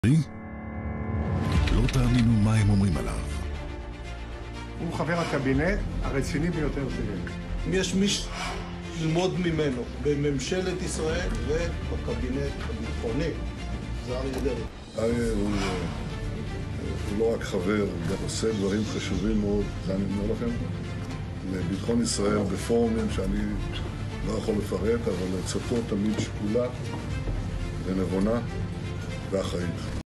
לא תאמינו מה הם אומרים עליו. הוא חבר הקבינט הרציני ביותר שיש. יש מי ללמוד ממנו בממשלת ישראל ובקבינט הביטחוני. זה אריה דרעי. אריה הוא לא רק חבר, הוא גם עושה דברים חשובים מאוד, זה אני אומר לכם, לביטחון ישראל בפורומים שאני לא יכול לפרט, אבל עצתו תמיד שקולה ונבונה ואחראית.